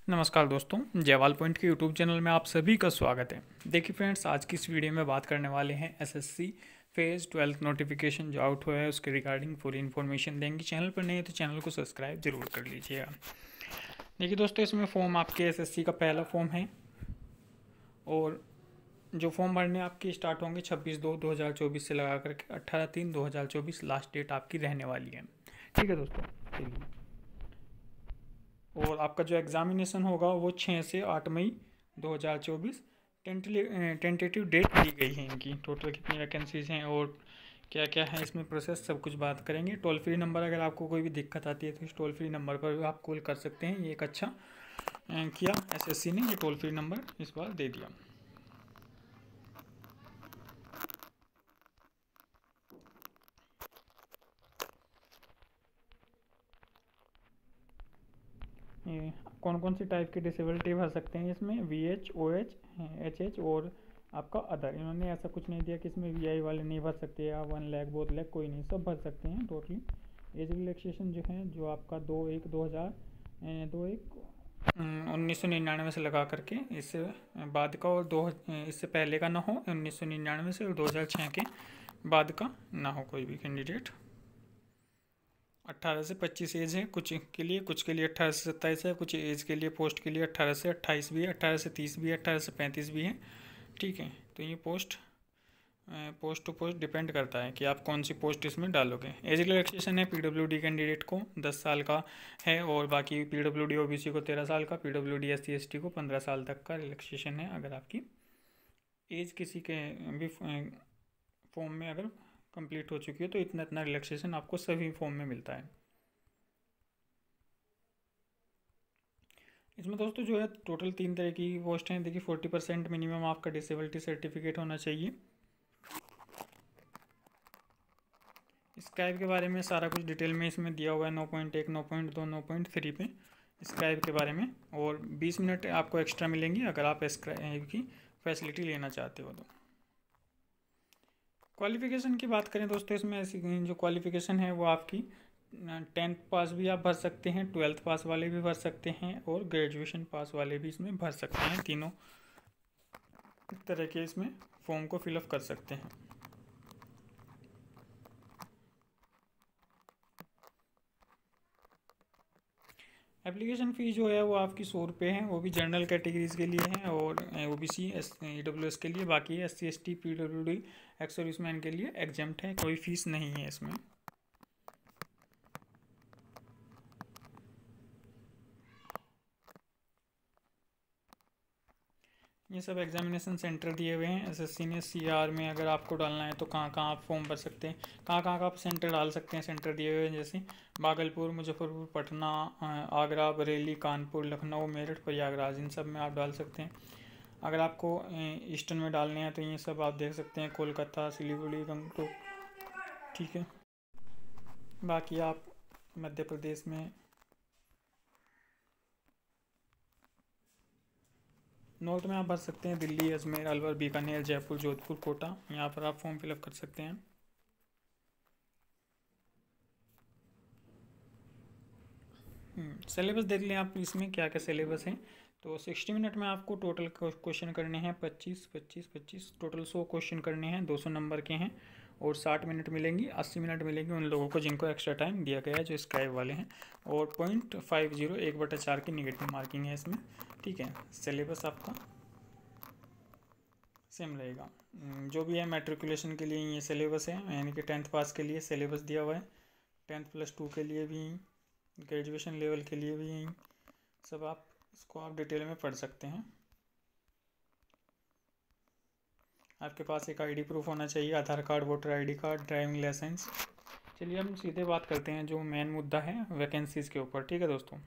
नमस्कार दोस्तों, जयवाल पॉइंट के यूट्यूब चैनल में आप सभी का स्वागत है। देखिए फ्रेंड्स, आज की इस वीडियो में बात करने वाले हैं एसएससी फेज़ 12 नोटिफिकेशन जो आउट हुआ है उसके रिगार्डिंग पूरी इन्फॉर्मेशन देंगे। चैनल पर नहीं है तो चैनल को सब्सक्राइब जरूर कर लीजिएगा। देखिए दोस्तों, इसमें फॉर्म आपके एसएससी का पहला फॉर्म है और जो फॉर्म भरने आपके स्टार्ट होंगे 26/2/2024 से लगा करके 18/3/2024 लास्ट डेट आपकी रहने वाली है। ठीक है दोस्तों, चलिए। और आपका जो एग्ज़ामिनेशन होगा वो 6 से 8 मई 2024 टेंटेटिव डेट दी गई है। इनकी टोटल कितनी वैकेंसीज हैं और क्या क्या है इसमें प्रोसेस, सब कुछ बात करेंगे। टोल फ्री नंबर, अगर आपको कोई भी दिक्कत आती है तो इस टोल फ्री नंबर पर भी आप कॉल कर सकते हैं। ये एक अच्छा किया एसएससी ने, ये टोल फ्री नंबर इस बार दे दिया। ये कौन कौन सी टाइप की डिसेबिलिटी भर सकते हैं इसमें, VH OH HH और आपका अदर। इन्होंने ऐसा कुछ नहीं दिया कि इसमें VI वाले नहीं भर सकते या 1 लाख 2 लाख, कोई नहीं, सब भर सकते हैं टोटली। एज रिलैक्सेशन जो है जो आपका 1999 से लगा करके इससे बाद का, और इससे पहले का ना हो 1999 से, और 2006 के बाद का ना हो कोई भी कैंडिडेट। 18 से 25 एज है कुछ के लिए, कुछ के लिए 18 से 27 है, कुछ एज के लिए पोस्ट के लिए 18 से 28 भी है, 18 से 30 भी है, 18 से 35 भी है। ठीक है, तो ये पोस्ट टू पोस्ट डिपेंड करता है कि आप कौन सी पोस्ट इसमें डालोगे। एज रिलैक्सेशन है PWD कैंडिडेट को 10 साल का है, और बाकी PWD OBC को 13 साल का, PWD SC ST को 15 साल तक का रिलैक्सेशन है। अगर आपकी एज किसी के भी फॉर्म में अगर कंप्लीट हो चुकी है तो इतना इतना रिलैक्सेशन आपको सभी फॉर्म में मिलता है। इसमें दोस्तों जो है टोटल 3 तरह की पोस्ट हैं। देखिए 40% मिनिमम आपका डिसेबिलिटी सर्टिफिकेट होना चाहिए। स्काइप के बारे में सारा कुछ डिटेल में इसमें दिया हुआ है 9.1 9.2 9.3 पे स्काइप के बारे में, और 20 मिनट आपको एक्स्ट्रा मिलेंगी अगर आप स्काइप की फैसिलिटी लेना चाहते हो तो। क्वालिफ़िकेशन की बात करें दोस्तों, इसमें ऐसी जो क्वालिफ़िकेशन है वो आपकी 10th पास भी आप भर सकते हैं, 12th पास वाले भी भर सकते हैं, और ग्रेजुएशन पास वाले भी इसमें भर सकते हैं। तीनों तरह के इसमें फॉर्म को फिलअप कर सकते हैं। एप्लीकेशन फ़ी जो है वो आपकी 100 रुपये है, वो भी जनरल कैटेगरीज़ के लिए है और OBC EWS के लिए। बाकी SC ST PWD ex serviceman के लिए एग्जम्प्ट है, कोई फीस नहीं है इसमें। ये सब एग्जामिनेशन सेंटर दिए हुए हैं एसएससी ने। CR में अगर आपको डालना है तो कहाँ कहाँ आप फॉर्म भर सकते हैं, कहाँ कहाँ का आप सेंटर डाल सकते हैं, सेंटर दिए हुए हैं जैसे भागलपुर, मुजफ्फरपुर, पटना, आगरा, बरेली, कानपुर, लखनऊ, मेरठ, प्रयागराज, इन सब में आप डाल सकते हैं। अगर आपको ईस्टर्न में डालने हैं तो ये सब आप देख सकते हैं, कोलकाता, सिलीगुड़ी, गंगटोक। ठीक है, बाकी आप मध्य प्रदेश में, नॉर्थ में आप भर सकते हैं दिल्ली, अजमेर, अलवर, बीकानेर, जयपुर, जोधपुर, कोटा। यहाँ पर आप फॉर्म फिलअप कर सकते हैं। सिलेबस देख लें आप इसमें क्या क्या सिलेबस है। तो 60 मिनट में आपको टोटल क्वेश्चन करने हैं 25 टोटल 100 क्वेश्चन करने हैं, 200 नंबर के हैं, और 60 मिनट मिलेंगी, 80 मिनट मिलेंगे उन लोगों को जिनको एक्स्ट्रा टाइम दिया गया है, जो स्काइप वाले हैं। और 0.50 1/4 की निगेटिव मार्किंग है इसमें। ठीक है, सिलेबस आपका सेम रहेगा। जो भी है मैट्रिकुलेशन के लिए ये सिलेबस है, यानी कि 10th पास के लिए सिलेबस दिया हुआ है, 10th+2 के लिए भी, ग्रेजुएशन लेवल के लिए भी यहीं सब आप इसको आप डिटेल में पढ़ सकते हैं। आपके पास एक आईडी प्रूफ होना चाहिए, Aadhaar card, voter ID card, driving licence. चलिए हम सीधे बात करते हैं जो मेन मुद्दा है वैकेंसीज़ के ऊपर। ठीक है दोस्तों,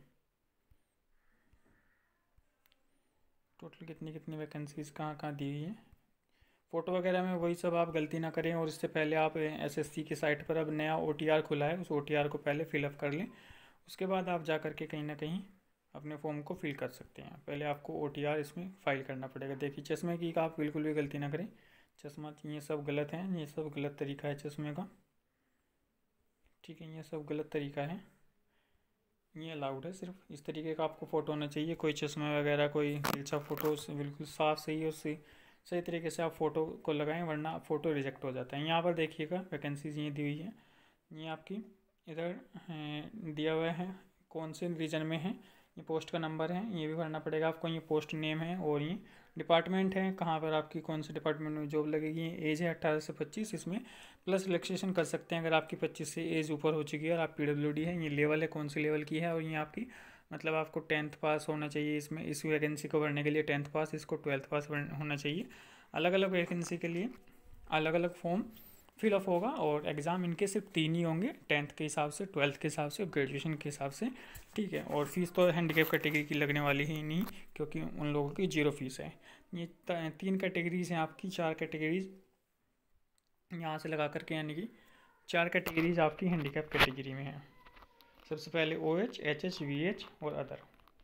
टोटल कितनी कितनी वैकेंसीज़ कहाँ कहाँ दी हुई है, फ़ोटो वगैरह में वही सब आप गलती ना करें। और इससे पहले आप एसएससी की साइट पर अब नया OTR खुला है, उस OTR को पहले फिलअप कर लें, उसके बाद आप जा करके कहीं ना कहीं अपने फॉर्म को फिल कर सकते हैं। पहले आपको OTR इसमें फ़ाइल करना पड़ेगा। देखिए चश्मे की आप बिल्कुल भी गलती ना करें, चश्मा ये सब गलत है, ये सब गलत तरीका है चश्मे का। ठीक है, ये सब गलत तरीका है। ये अलाउड है। सिर्फ इस तरीके का आपको फ़ोटो होना चाहिए, कोई चश्मा वगैरह कोई तिरछा फ़ोटो बिल्कुल साफ़ सही है, उससे सही तरीके से आप फ़ोटो को लगाएं, वरना फ़ोटो रिजेक्ट हो जाता है। यहाँ पर देखिएगा वैकेंसीज ये दी हुई है, ये आपकी इधर दिया हुआ है कौन से रीजन में है, ये पोस्ट का नंबर है, ये भी भरना पड़ेगा आपको, ये पोस्ट नेम है और ये डिपार्टमेंट है कहाँ पर आपकी कौन से डिपार्टमेंट में जॉब लगेगी। एज है 18 से 25, इसमें प्लस रिलैक्सेशन कर सकते हैं अगर आपकी 25 से एज ऊपर हो चुकी है और आप PWD है। ये लेवल है कौन सी लेवल की है, और ये आपकी मतलब आपको 10th पास होना चाहिए इसमें, इस वैकेंसी को भरने के लिए 10th पास, इसको 12th पास होना चाहिए। अलग अलग वैकेंसी के लिए अलग अलग फॉर्म फिलअप होगा और एग्ज़ाम इनके सिर्फ 3 ही होंगे, 10th के हिसाब से, 12th के हिसाब से और ग्रेजुएशन के हिसाब से, ठीक है। और फीस तो हैंडीकैप कैटेगरी की लगने वाली ही नहीं, क्योंकि उन लोगों की 0 फीस है। ये 3 कैटेगरीज हैं आपकी, 4 कैटेगरीज यहाँ से लगा करके, यानी कि 4 कैटेगरीज आपकी हैंडीकैप कैटेगरी में है। सबसे पहले OH, HH, VH और अदर।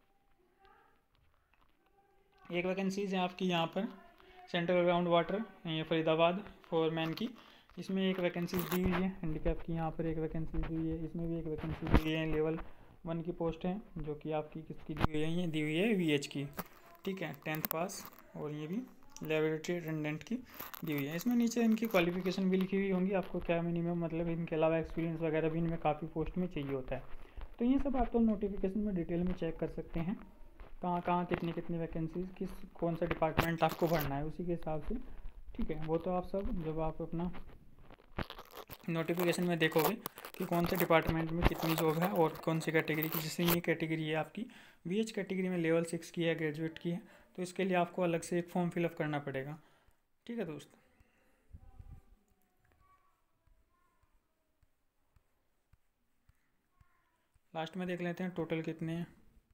एक वैकेंसीज है आपकी यहाँ पर सेंट्रल ग्राउंड वाटर, ये फरीदाबाद, फोरमैन की, इसमें एक वैकेंसी दी हुई है हैंडीकैप की, यहाँ पर एक वैकेंसी दी हुई है, इसमें भी एक वैकेंसी दी हुई है, लेवल 1 की पोस्ट है, जो कि आपकी किसकी दी हुई है, ये दी हुई है VH की, ठीक है, 10th पास, और ये भी लेबोरेटरी अटेंडेंट की दी हुई है। इसमें नीचे इनकी क्वालिफिकेशन भी लिखी हुई होंगी, आपको क्या मिनिमम, मतलब इनके अलावा एक्सपीरियंस वगैरह भी इनमें काफ़ी पोस्ट में चाहिए होता है। तो ये सब आप तो नोटिफिकेशन में डिटेल में चेक कर सकते हैं, कहाँ कहाँ कितनी कितनी वैकेंसीज, किस कौन सा डिपार्टमेंट आपको भरना है, उसी के हिसाब से, ठीक है। वो तो आप सब जब आप अपना नोटिफिकेशन में देखोगे कि कौन से डिपार्टमेंट में कितनी जॉब है और कौन सी कैटेगरी की, जैसे ये कैटेगरी है आपकी VH कैटेगरी में लेवल 6 की है, ग्रेजुएट की है, तो इसके लिए आपको अलग से एक फॉर्म फिलअप करना पड़ेगा, ठीक है दोस्त। लास्ट में देख लेते हैं टोटल कितने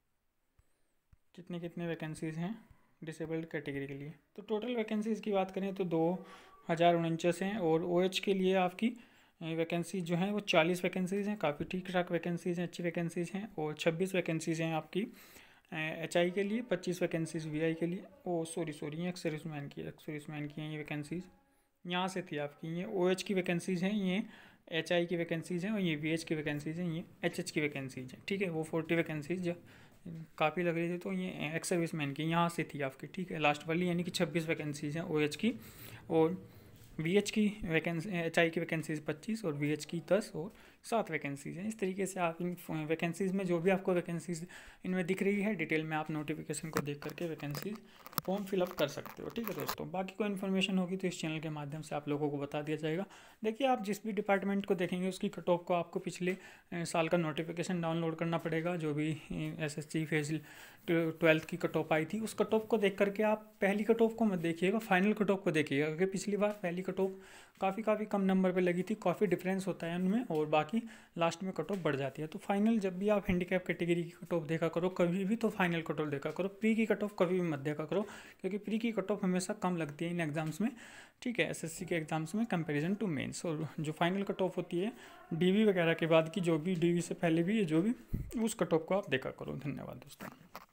कितने वैकेंसीज़ हैं डिसेबल्ड कैटेगरी के लिए। तो टोटल वैकेंसीज़ की बात करें तो 2049 हैं, और OH के लिए आपकी वैकेंसी जो है वो 40 वैकेंसीज़ हैं, काफ़ी ठीक ठाक वैकेंसीज़ हैं, अच्छी वैकेंसीज़ हैं, और 26 वैकेंसीज़ हैं आपकी HI के लिए, 25 वैकेंसीज़ VI के लिए, सॉरी ये एक्स सर्विसमैन की हैं ये वैकेंसीज़, यहाँ से थी आपकी, ये OH की वैकेंसीज़ हैं, ये HI की वैकेंसीज़ हैं, और ये VH की वैकेंसीज़ हैं, ये HH की वैकेंसीज़ हैं, ठीक है। वो 40 वैकेंसीज़ जो काफ़ी लग रही थी, तो ये एक्स सर्विसमैन की यहाँ से थी आपकी, ठीक है, लास्ट वाली, यानी कि 26 वैकेंसीज़ हैं OH की, और VH की वैकेंसी, HI की वैकेंसीज़ 25 और VH की 10 और 7 वैकेंसीज़ हैं। इस तरीके से आप इन वैकेंसीज़ में जो भी आपको वैकेंसीज़ इनमें दिख रही है डिटेल में, आप नोटिफिकेशन को देख करके वैकेंसीज़ फॉर्म फिलअप कर सकते हो, ठीक है दोस्तों। बाकी कोई इन्फॉर्मेशन होगी तो इस चैनल के माध्यम से आप लोगों को बता दिया जाएगा। देखिए, आप जिस भी डिपार्टमेंट को देखेंगे उसकी कट ऑफ को आपको पिछले साल का नोटिफिकेशन डाउनलोड करना पड़ेगा, जो भी SSC फेज 12th की कट ऑफ आई थी, उस कट ऑफ को देख करके आप पहली कट ऑफ को मत देखिएगा, फाइनल कट ऑफ को देखिएगा, क्योंकि पिछली बार पहली कट ऑफ काफ़ी कम नंबर पे लगी थी, काफ़ी डिफरेंस होता है उनमें, और बाकी लास्ट में कट ऑफ बढ़ जाती है। तो फाइनल जब भी आप हैंडीकैप कैटेगरी की कट ऑफ देखा करो कभी भी, तो फाइनल कट ऑफ देखा करो, प्री की कट ऑफ कभी भी मत देखा करो, क्योंकि प्री की कट ऑफ हमेशा कम लगती है इन एग्ज़ाम्स में, ठीक है, SSC के एग्ज़ाम्स में कंपेरिजन टू मेंस। और जो फाइनल कट ऑफ होती है DV वगैरह के बाद की, जो भी DV से पहले भी जो भी, उस कट ऑफ को आप देखा करो। धन्यवाद दोस्तों।